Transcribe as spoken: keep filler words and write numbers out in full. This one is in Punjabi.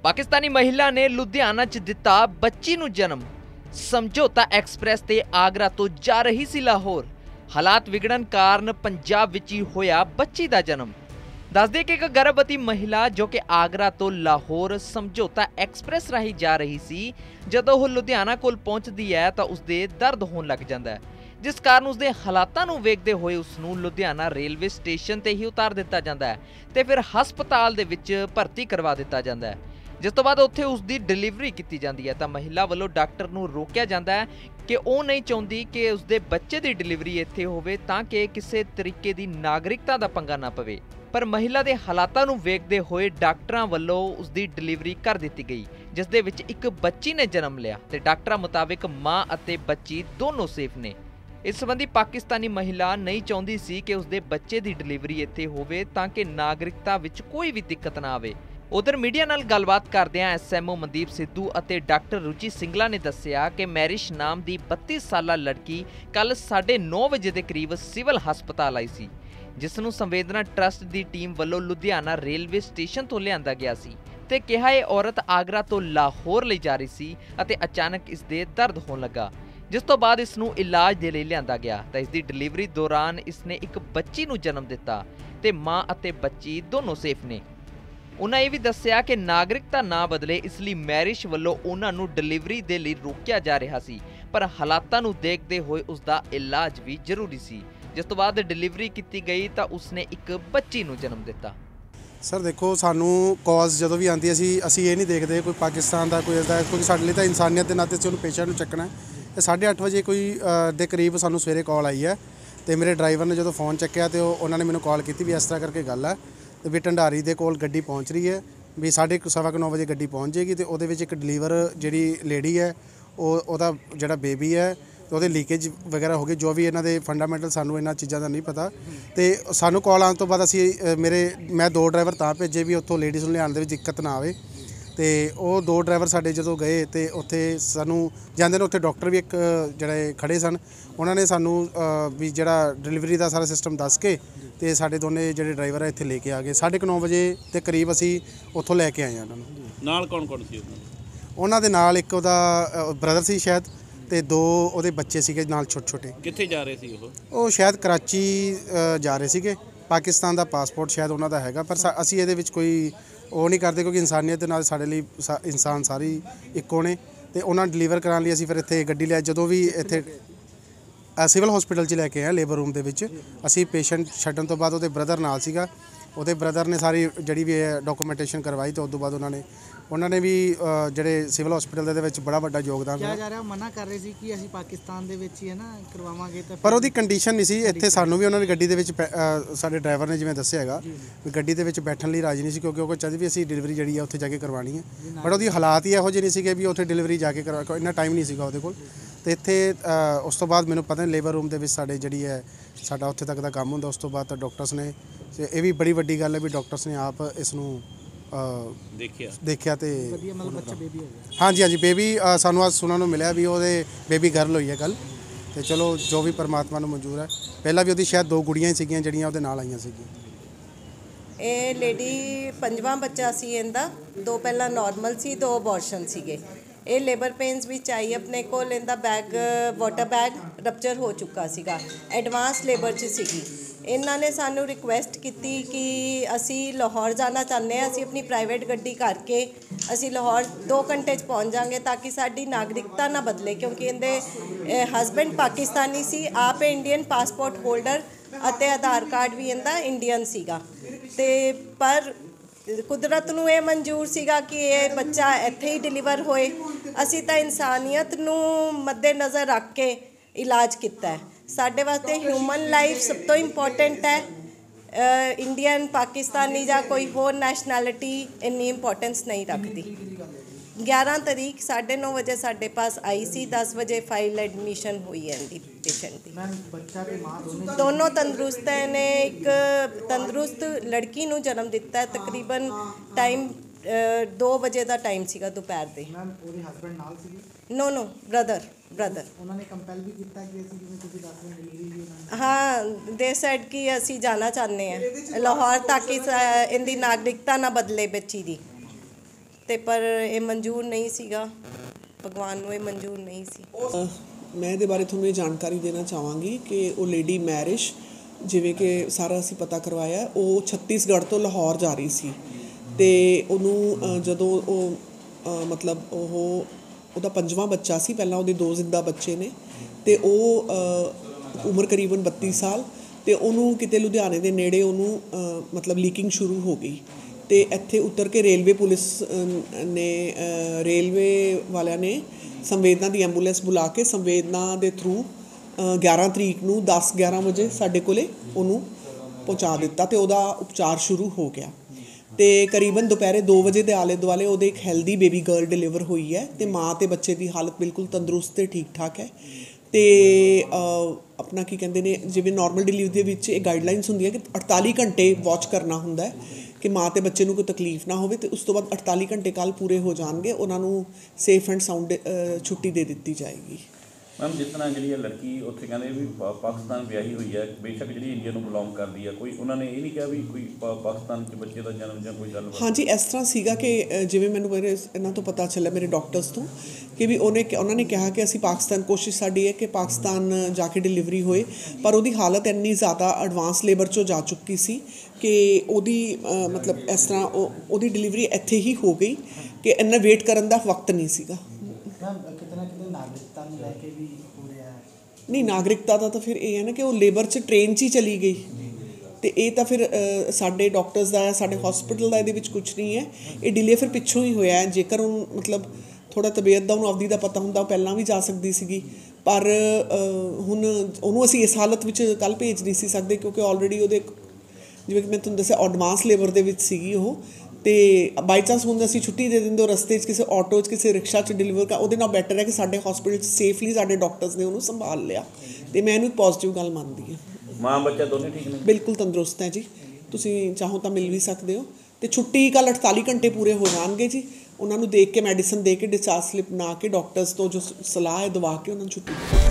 पाकिस्तानी महिला ने लुधियाना च दिता बच्ची नूं जन्म। समझौता एक्सप्रैस ते आगरा तो जा रही सी लाहौर। हालात विगड़न कारण पंजाब विच ही होया बच्ची दा जन्म। दस दे कि एक गर्भवती महिला जो कि आगरा तो लाहौर समझौता एक्सप्रैस राही जा रही सी, जदों वो लुधियाना कोल पहुंचदी है तां उसदे दर्द होण लग जांदा है, जिस कारण उसदे हालातां नूं वेखदे होए उसनूं लुधियाना रेलवे स्टेशन ते ही उतार दिता जांदा है ते फिर हस्पताल दे विच भर्ती करवा दिता जांदा है। जिस तो बाद उत्थे उसकी डिलीवरी की जाती है तो महिला वालों डॉक्टर नूं रोकिया जाता है कि वह नहीं चाहती कि उसके बच्चे की डिलीवरी इत्थे होवे ताकि किसी तरीके की नागरिकता का पंगा ना पवे। पर महिला के हालातां नूं वेखदे होए डॉक्टरां वालों उसकी डिलीवरी कर दी गई, जिस दे विच एक बच्ची ने जन्म लिया ते डॉक्टरां मुताबिक मां अते बच्ची दोनों सेफ ने। इस संबंधी पाकिस्तानी महिला नहीं चाहती सी कि उसके बच्चे की डिलीवरी इत्थे होवे ताकि नागरिकता विच कोई भी दिक्कत ना आवे। उधर मीडिया नाल गलबात करदिआं S M O Mandeep Sidhu अते डॉक्टर रुचि सिंगला ने दस्सिया कि मैरिश नाम की बत्तीस साला लड़की कल साढ़े नौ बजे के करीब सिविल हस्पताल आई सी, जिसनूं संवेदना ट्रस्ट की टीम वालों लुधियाना रेलवे स्टेशन तो लिआंदा गया सी ते कहा यह औरत आगरा तो लाहौर ले जा रही सी अते अचानक इसदे दर्द होण लगा, जिस तो बाद इसनूं इलाज दे लई लिआंदा गया तां इसदी डिलीवरी दौरान इसने एक बच्ची नूं जन्म दिता ते मां अते बच्ची दोनों सेफ ने। उन्हें यह भी दस्सिया कि नागरिकता ना बदले इसलिए मैरिश वालों उन्हां नूं डिलीवरी दे लई रोकिया जा रहा सी, पर हालातां नूं देखदे होए उसका इलाज भी जरूरी सी, जिस तो बाद डिलीवरी की गई तो उसने एक बच्ची नूं जन्म दिता। सर देखो सानू कॉज जो भी आती असी असी ये नहीं देखते कोई पाकिस्तान का कोई इसदा, क्योंकि साडे लई तां इंसानियत के नाते से उन्होंने पेशेंट चुकना है। साढ़े अठ बजे कोई दे करीब सानू सवेरे कॉल आई है तो मेरे ड्राइवर ने जो फोन चुकया तो उन्होंने मैंने कॉल की भी इस तरह करके गल है तो भी ढंडारी के कोल गड्डी पहुँच रही है, भी साढ़े सवा नौ बजे गड्डी पहुँच जाएगी तो वो एक डिलीवर जी लेडी है वो जोड़ा बेबी है तो वो लीकेज वगैरह हो गई, जो भी इन्हों के फंडामेंटल सानू इन्होंने चीज़ों का नहीं पता। तो सानू कॉल आने तो बाद असी मेरे मैं दो ड्राइवर तां भेजे भी उत्थों लेडीज़ नूं लिआउण दे विच दिक्कत ना आवे, तो वो दो ड्राइवर साडे जो गए तो उत्थे सानू जांदे ने उत्थे डॉक्टर भी एक जिहड़े खड़े सन, उन्होंने सानू भी जिहड़ा डिलीवरी का सारा सिस्टम दस के तो साडे दोने जिहड़े ड्राइवर है इत्थे लेके आ गए। साढ़े नौ बजे के करीब असी उत्थों लैके आए उन्होंने। नाल कौन कौन सी उन्होंने दे नाल एक उहदा ब्रदर सी शायद ते दो उहदे बच्चे सीगे नाल छोटे छोटे। कित्थे जा रहे सी ओह? ਉਹ शायद कराची जा रहे ਸੀਗੇ, पाकिस्तान का पासपोर्ट शायद उन्हों का हैगा, पर असी ये कोई वो नहीं करते क्योंकि इंसानियत नाल साडे लई इंसान सारी इक्को ने। तो उन्होंने डिलीवर कराने लिए असी फिर इत्थे गड्डी लिया, जो भी इत्थे सिविल हॉस्पिटल च लैके आए लेबर रूम दे विच असी पेशेंट छड्डण तो बाद उहदे ब्रदर नाल सीगा, उहदे ब्रदर ने सारी जिहड़ी भी डॉक्यूमेंटेशन करवाई तो उस तो बाद उन्होंने उन्होंने भी ਜਿਹੜੇ ਸਿਵਲ ਹਸਪੀਟਲ ਦੇ ਵਿੱਚ ਬੜਾ ਵੱਡਾ ਯੋਗਦਾਨ ਕਿਹਾ ਜਾ ਰਿਹਾ, ਮਨਾ ਕਰ ਰਹੇ ਸੀ ਕਿ ਅਸੀਂ ਪਾਕਿਸਤਾਨ ਦੇ ਵਿੱਚ ਹੀ ਹੈ ਨਾ ਕਰਵਾਵਾਂਗੇ, ਤਾਂ ਪਰ ਉਹਦੀ ਕੰਡੀਸ਼ਨ ਨਹੀਂ ਸੀ ਇੱਥੇ ਸਾਨੂੰ ਵੀ ਉਹਨਾਂ ਨੇ ਗੱਡੀ ਦੇ ਵਿੱਚ ਸਾਡੇ ਡਰਾਈਵਰ ਨੇ ਜਿਵੇਂ ਦੱਸਿਆ ਹੈਗਾ ਵੀ ਗੱਡੀ ਦੇ ਵਿੱਚ ਬੈਠਣ ਲਈ ਰਾਜੀ ਨਹੀਂ ਸੀ, ਕਿਉਂਕਿ ਉਹ ਚਾਹਦੇ ਵੀ ਅਸੀਂ ਡਿਲੀਵਰੀ ਜਿਹੜੀ ਆ ਉੱਥੇ ਜਾ ਕੇ ਕਰਵਾਉਣੀ ਹੈ, ਬਟ ਉਹਦੀ ਹਾਲਾਤ ਹੀ ਇਹੋ ਜਿਹੇ ਨਹੀਂ ਸੀਗੇ ਵੀ ਉੱਥੇ ਡਿਲੀਵਰੀ ਜਾ ਕੇ ਕਰਵਾ ਇੰਨਾ ਟਾਈਮ ਨਹੀਂ ਸੀਗਾ ਉਹਦੇ ਕੋਲ। ਤੇ ਇੱਥੇ ਉਸ ਤੋਂ ਬਾਅਦ ਮੈਨੂੰ ਪਤਾ ਨਹੀਂ ਲੇਬਰ ਰੂਮ ਦੇ ਵਿੱਚ ਸਾਡੇ ਜਿਹੜੀ ਹੈ ਸਾਡਾ ਉੱਥੇ ਤੱਕ ਦਾ ਕੰਮ ਹੁੰਦਾ, ਉਸ ਤੋਂ ਬਾਅਦ ਤਾਂ ਡਾਕਟਰਸ ਨੇ ਇਹ ਵੀ ਬੜੀ ਵੱਡੀ ਗੱਲ ਹੈ ਵੀ ਡਾਕਟਰਸ ਨੇ ਆਪ ਇਸ ਨੂੰ ਦੇਖਿਆ ਦੇਖਿਆ ਤੇ ਵਧੀਆ ਮਤਲਬ ਬੱਚਾ ਬੇਬੀ ਹੋ ਗਿਆ। ਹਾਂਜੀ ਹਾਂਜੀ ਬੇਬੀ ਸਾਨੂੰ ਅੱਜ ਸੁਣਨ ਨੂੰ ਮਿਲਿਆ ਵੀ ਉਹਦੇ ਬੇਬੀ ਗਰਲ ਹੋਈ ਹੈ ਕੱਲ, ਤੇ ਚਲੋ ਜੋ ਵੀ ਪਰਮਾਤਮਾ ਨੂੰ ਮਨਜ਼ੂਰ ਹੈ। ਪਹਿਲਾਂ ਵੀ ਉਹਦੀ ਸ਼ਾਇਦ ਦੋ ਗੁੜੀਆਂ ਹੀ ਸੀਗੀਆਂ ਜਿਹੜੀਆਂ ਉਹਦੇ ਨਾਲ ਆਈਆਂ ਸੀਗੀਆਂ। ਇਹ ਲੇਡੀ ਪੰਜਵਾਂ ਬੱਚਾ ਸੀ ਇਹਦਾ, ਦੋ ਪਹਿਲਾਂ ਨਾਰਮਲ ਸੀ, ਦੋ ਅਬੋਰਸ਼ਨ ਸੀਗੇ। ਇਹ ਲੇਬਰ ਪੇਨਸ ਵਿੱਚ ਆਈ ਆਪਣੇ ਕੋਲ, ਇਹਦਾ ਬੈਗ ਵਾਟਰ ਬੈਗ ਰਪਚਰ ਹੋ ਚੁੱਕਾ ਸੀਗਾ, ਐਡਵਾਂਸ ਲੇਬਰ 'ਚ ਸੀਗੀ। ਇਹਨਾਂ ਨੇ ਸਾਨੂੰ ਰਿਕੁਐਸਟ ਕੀਤੀ ਕਿ ਅਸੀਂ ਲਾਹੌਰ ਜਾਣਾ ਚਾਹੁੰਦੇ ਹਾਂ, ਅਸੀਂ ਆਪਣੀ ਪ੍ਰਾਈਵੇਟ ਗੱਡੀ ਕਰਕੇ ਅਸੀਂ ਲਾਹੌਰ ਦੋ ਘੰਟੇ 'ਚ ਪਹੁੰਚ ਜਾਵਾਂਗੇ ਤਾਂ ਕਿ ਸਾਡੀ ਨਾਗਰਿਕਤਾ ਨਾ ਬਦਲੇ, ਕਿਉਂਕਿ ਇਹਦੇ ਹਸਬੈਂਡ ਪਾਕਿਸਤਾਨੀ ਸੀ, ਆਪ ਇੰਡੀਅਨ ਪਾਸਪੋਰਟ ਹੋਲਡਰ ਅਤੇ ਆਧਾਰ ਕਾਰਡ ਵੀ ਇਹਦਾ ਇੰਡੀਅਨ ਸੀਗਾ। ਅਤੇ ਪਰ ਕੁਦਰਤ ਨੂੰ ਇਹ ਮਨਜ਼ੂਰ ਸੀਗਾ ਕਿ ਇਹ ਬੱਚਾ ਇੱਥੇ ਹੀ ਡਿਲੀਵਰ ਹੋਏ। ਅਸੀਂ ਤਾਂ ਇਨਸਾਨੀਅਤ ਨੂੰ ਮੱਦੇ ਨਜ਼ਰ ਰੱਖ ਕੇ ਇਲਾਜ ਕੀਤਾ ਹੈ। ਸਾਡੇ ਵਾਸਤੇ ਹਿਊਮਨ ਲਾਈਫ ਸਭ ਤੋਂ ਇੰਪੋਰਟੈਂਟ ਹੈ। ਇੰਡੀਅਨ ਪਾਕਿਸਤਾਨੀ ਜਾਂ ਕੋਈ ਹੋਰ ਨੈਸ਼ਨੈਲਿਟੀ ਇੰਨੀ ਇੰਪੋਰਟੈਂਸ ਨਹੀਂ ਰੱਖਦੀ। ग्यारह तारीख साढ़े नौ बजे साढ़े पास आई सी, दस बजे फाइल एडमिशन हुई है इनकी पेशेंट की। दोनों तंदुरुस्त है ने एक तंदुरुस्त लड़की नूं जन्म दिता है, तकरीबन टाइम दो बजे का टाइम सीगा दोपहर दे। नो नो ब्रदर ब्रदर उन्होंने कंपेल भी किया कि ਅਸੀਂ ਜਿਵੇਂ ਤੁਸੀਂ ਦੱਸ ਰਹੇ ਡਿਲੀਵਰੀ ਵੀ हाँ दे सैड कि ਅਸੀਂ जाना चाहते हैं लाहौर ताकि इनकी नागरिकता ना बदले बच्ची दी। ਤੇ ਪਰ ਇਹ ਮਨਜ਼ੂਰ ਨਹੀਂ ਸੀਗਾ, ਭਗਵਾਨ ਨੂੰ ਇਹ ਮਨਜ਼ੂਰ ਨਹੀਂ ਸੀ। ਮੈਂ ਇਹਦੇ ਬਾਰੇ ਤੁਹਾਨੂੰ ਇਹ ਜਾਣਕਾਰੀ ਦੇਣਾ ਚਾਹਾਂਗੀ ਕਿ ਉਹ ਲੇਡੀ ਮੈਰਿਸ਼, ਜਿਵੇਂ ਕਿ ਸਾਰਾ ਅਸੀਂ ਪਤਾ ਕਰਵਾਇਆ, ਉਹ ਛੱਤੀਸਗੜ੍ਹ ਤੋਂ ਲਾਹੌਰ ਜਾ ਰਹੀ ਸੀ ਅਤੇ ਉਹਨੂੰ ਜਦੋਂ ਉਹ ਮਤਲਬ ਉਹ ਉਹਦਾ ਪੰਜਵਾਂ ਬੱਚਾ ਸੀ, ਪਹਿਲਾਂ ਉਹਦੇ ਦੋ ਜ਼ਿੰਦਾ ਬੱਚੇ ਨੇ ਅਤੇ ਉਹ ਉਮਰ ਕਰੀਬਨ ਬੱਤੀ ਸਾਲ, ਅਤੇ ਉਹਨੂੰ ਕਿਤੇ ਲੁਧਿਆਣੇ ਦੇ ਨੇੜੇ ਉਹਨੂੰ ਮਤਲਬ ਲੀਕਿੰਗ ਸ਼ੁਰੂ ਹੋ ਗਈ ਅਤੇ ਇੱਥੇ ਉਤਰ ਕੇ ਰੇਲਵੇ ਪੁਲਿਸ ਨੇ ਰੇਲਵੇ ਵਾਲਿਆਂ ਨੇ ਸੰਵੇਦਨਾ ਦੀ ਐਂਬੂਲੈਂਸ ਬੁਲਾ ਕੇ ਸੰਵੇਦਨਾ ਦੇ ਥਰੂ ਗਿਆਰਾਂ ਤਰੀਕ ਨੂੰ ਦਸ ਗਿਆਰਾਂ ਵਜੇ ਸਾਡੇ ਕੋਲ ਉਹਨੂੰ ਪਹੁੰਚਾ ਦਿੱਤਾ ਅਤੇ ਉਹਦਾ ਉਪਚਾਰ ਸ਼ੁਰੂ ਹੋ ਗਿਆ। ਅਤੇ ਕਰੀਬਨ ਦੁਪਹਿਰੇ ਦੋ ਵਜੇ ਦੇ ਆਲੇ ਦੁਆਲੇ ਉਹਦੇ ਇੱਕ ਹੈਲਦੀ ਬੇਬੀ ਗਰਲ ਡਿਲੀਵਰ ਹੋਈ ਹੈ ਅਤੇ ਮਾਂ ਅਤੇ ਬੱਚੇ ਦੀ ਹਾਲਤ ਬਿਲਕੁਲ ਤੰਦਰੁਸਤ ਅਤੇ ਠੀਕ ਠਾਕ ਹੈ। ਅਤੇ ਆਪਣਾ ਕੀ ਕਹਿੰਦੇ ਨੇ, ਜਿਵੇਂ ਨੋਰਮਲ ਡਿਲੀਵਰੀ ਦੇ ਵਿੱਚ ਇਹ ਗਾਈਡਲਾਈਨਸ ਹੁੰਦੀਆਂ ਕਿ ਅਠਤਾਲੀ ਘੰਟੇ ਵਾਚ ਕਰਨਾ ਹੁੰਦਾ ਹੈ ਕਿ ਮਾਂ ਅਤੇ ਬੱਚੇ ਨੂੰ ਕੋਈ ਤਕਲੀਫ ਨਾ ਹੋਵੇ, ਅਤੇ ਉਸ ਤੋਂ ਬਾਅਦ ਅਠਤਾਲੀ ਘੰਟੇ ਕੱਲ੍ਹ ਪੂਰੇ ਹੋ ਜਾਣਗੇ, ਉਹਨਾਂ ਨੂੰ ਸੇਫ ਐਂਡ ਸਾਊਂਡ ਛੁੱਟੀ ਦੇ ਦਿੱਤੀ ਜਾਏਗੀ। ਮੈਮ, ਜਿਸ ਤਰ੍ਹਾਂ ਜਿਹੜੀ ਇਹ ਲੜਕੀ ਉੱਥੇ ਕਹਿੰਦੇ ਵੀ ਪਾ ਪਾਕਿਸਤਾਨ ਵਿਆਹੀ ਹੋਈ ਹੈ, ਬੇਸ਼ੱਕ ਜਿਹੜੀ ਇੰਡੀਆ ਨੂੰ ਬਿਲੋਂਗ ਕਰਦੀ ਹੈ, ਕੋਈ ਉਹਨਾਂ ਨੇ ਇਹ ਨਹੀਂ ਕਿਹਾ ਵੀ ਕੋਈ ਪਾ ਪਾਕਿਸਤਾਨ 'ਚ ਬੱਚੇ ਦਾ ਜਨਮ ਜਾਂ ਕੋਈ ਗੱਲ? ਹਾਂਜੀ, ਇਸ ਤਰ੍ਹਾਂ ਸੀਗਾ ਕਿ ਜਿਵੇਂ ਮੈਨੂੰ ਮੇਰੇ ਇਹਨਾਂ ਤੋਂ ਪਤਾ ਚੱਲਿਆ, ਮੇਰੇ ਡਾਕਟਰਸ ਤੋਂ, ਕਿ ਵੀ ਉਹਨੇ ਉਹਨਾਂ ਨੇ ਕਿਹਾ ਕਿ ਅਸੀਂ ਪਾਕਿਸਤਾਨ, ਕੋਸ਼ਿਸ਼ ਸਾਡੀ ਹੈ ਕਿ ਪਾਕਿਸਤਾਨ ਜਾ ਕੇ ਡਿਲੀਵਰੀ ਹੋਏ, ਪਰ ਉਹਦੀ ਹਾਲਤ ਇੰਨੀ ਜ਼ਿਆਦਾ ਐਡਵਾਂਸ ਲੇਬਰ 'ਚੋਂ ਜਾ ਚੁੱਕੀ ਸੀ ਕਿ ਉਹਦੀ ਮਤਲਬ ਇਸ ਤਰ੍ਹਾਂ ਉਹ ਉਹਦੀ ਡਿਲੀਵਰੀ ਇੱਥੇ ਹੀ ਹੋ ਗਈ ਕਿ ਇੰਨਾ ਵੇਟ ਕਰਨ ਦਾ ਵਕਤ ਨਹੀਂ ਸੀਗਾ। ਕਿਤਨਾ ਕਿਤੇ ਨਾਗਰਿਕਤਾ ਨੂੰ ਲੈ ਕੇ ਵੀ ਹੋ ਰਿਹਾ? ਨਹੀਂ, ਨਾਗਰਿਕਤਾ ਦਾ ਤਾਂ ਫਿਰ ਇਹ ਹੈ ਨਾ ਕਿ ਉਹ ਲੇਬਰ 'ਚ ਟ੍ਰੇਨ 'ਚ ਹੀ ਚਲੀ ਗਈ, ਅਤੇ ਇਹ ਤਾਂ ਫਿਰ ਸਾਡੇ ਡਾਕਟਰਸ ਦਾ, ਸਾਡੇ ਹੌਸਪੀਟਲ ਦਾ ਇਹਦੇ ਵਿੱਚ ਕੁਛ ਨਹੀਂ ਹੈ। ਇਹ ਡਿਲੇ ਫਿਰ ਪਿੱਛੋਂ ਹੀ ਹੋਇਆ। ਜੇਕਰ ਉਹ ਮਤਲਬ ਥੋੜ੍ਹਾ ਤਬੀਅਤ ਦਾ ਉਹਨੂੰ ਅਵਧੀ ਦਾ ਪਤਾ ਹੁੰਦਾ, ਉਹ ਪਹਿਲਾਂ ਵੀ ਜਾ ਸਕਦੀ ਸੀਗੀ, ਪਰ ਹੁਣ ਉਹਨੂੰ ਅਸੀਂ ਇਸ ਹਾਲਤ ਵਿੱਚ ਕੱਲ੍ਹ ਭੇਜ ਨਹੀਂ ਸੀ ਸਕਦੇ ਕਿਉਂਕਿ ਆਲਰੇਡੀ ਉਹਦੇ, ਜਿਵੇਂ ਕਿ ਮੈਂ ਤੁਹਾਨੂੰ ਦੱਸਿਆ, ਐਡਵਾਂਸ ਲੇਬਰ ਦੇ ਵਿੱਚ ਸੀਗੀ ਉਹ। ਅਤੇ ਬਾਈ ਚਾਂਸ ਹੁਣ ਅਸੀਂ ਛੁੱਟੀ ਦੇ ਦਿੰਦੇ, ਉਹ ਰਸਤੇ 'ਚ ਕਿਸੇ ਆਟੋ 'ਚ, ਕਿਸੇ ਰਿਕਸ਼ਾ 'ਚ ਡਿਲੀਵਰ ਕਰ, ਉਹਦੇ ਨਾਲ ਬੈਟਰ ਹੈ ਕਿ ਸਾਡੇ ਹੌਸਪੀਟਲ 'ਚ ਸੇਫਲੀ ਸਾਡੇ ਡਾਕਟਰਸ ਨੇ ਉਹਨੂੰ ਸੰਭਾਲ ਲਿਆ, ਅਤੇ ਮੈਂ ਇਹਨੂੰ ਇੱਕ ਪੋਜ਼ੀਟਿਵ ਗੱਲ ਮੰਨਦੀ ਹਾਂ। ਮਾਂ ਬੱਚਾ ਦੋਨੇ ਠੀਕ ਨੇ? ਬਿਲਕੁਲ ਤੰਦਰੁਸਤ ਹੈ ਜੀ, ਤੁਸੀਂ ਚਾਹੋ ਤਾਂ ਮਿਲ ਵੀ ਸਕਦੇ ਹੋ, ਅਤੇ ਛੁੱਟੀ ਕੱਲ੍ਹ ਅਠਤਾਲੀ ਘੰਟੇ ਪੂਰੇ ਹੋ ਜਾਣਗੇ ਜੀ। ਉਹਨਾਂ ਨੂੰ ਦੇਖ ਕੇ, ਮੈਡੀਸਨ ਦੇ ਕੇ, ਡਿਸਚਾਰਜ ਸਲਿੱਪ ਬਣਾ ਕੇ, ਡਾਕਟਰਸ ਤੋਂ ਜੋ ਸਲਾਹ ਹੈ ਦਵਾ ਕੇ ਉਹਨਾਂ ਨੂੰ ਛੁੱਟੀ